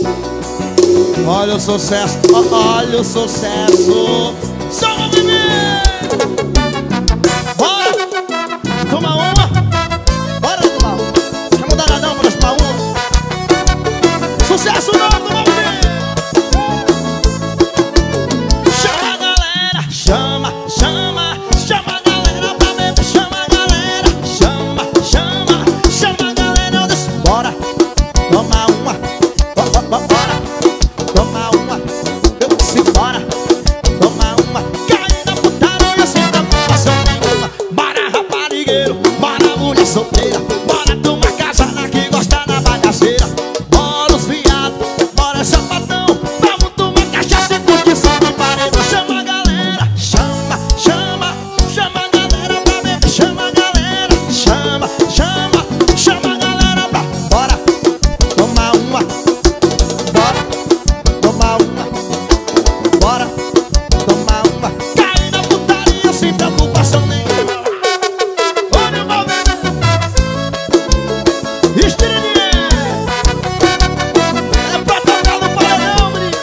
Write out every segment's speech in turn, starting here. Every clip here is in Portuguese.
Olha o sucesso, olha o sucesso. Só bebê. Bora, toma uma. Bora tomar uma. Chama o danadão pra tomar uma. Sucesso novo, bebê. Chama a galera, chama, chama, chama a galera pra beber. Chama a galera, chama, chama, chama a galera. Eu disse, bora, toma uma. Bora, toma uma. Eu disse, bora, toma uma. Cai na putaria sem preocupação nenhuma. Bora, raparigueiro, bora, mulher solteira. Bora, turma casada que gosta da bagaceira. Bora os viados, bora sapatão. Vamos tomar cachaça e curtição de paredão. Chama a galera, chama, chama, chama a galera pra beber. Chama a galera, chama, chama, chama a galera pra bora, toma uma. Bora, toma uma. Bora, toma uma. Cai na putaria sem preocupação nenhuma. Olha o movimento. Estirinha. É pra tocar no paredão, menino.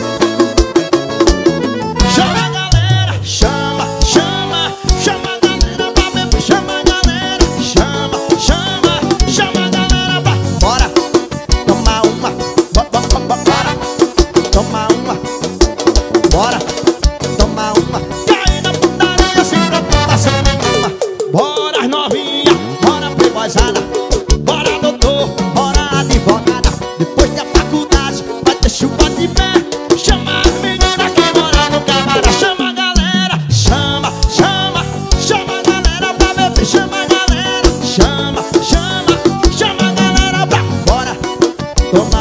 Chama a galera, chama, chama, chama a galera pra beber. Chama a galera, chama, chama, chama a galera pra bora, toma uma. Bora, toma uma. Bora, toma uma. Cai na putaria sem preocupação nenhuma. Bora as novinha, bora playboyzada. Bora doutor, bora advogada. Depois da faculdade vai ter chuva de pé. Chama as meninas que moram no camarão. Chama a galera, chama, chama, chama a galera pra beber. Chama a galera, chama, chama, chama a galera pra bora, toma